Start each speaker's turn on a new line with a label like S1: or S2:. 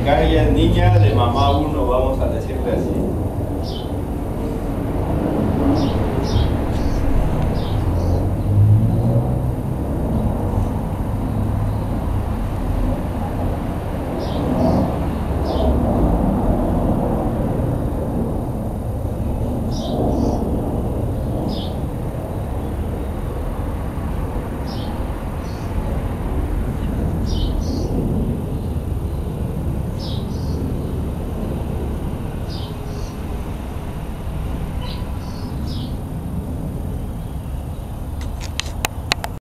S1: acá ella es niña de mamá uno, vamos a decirle así.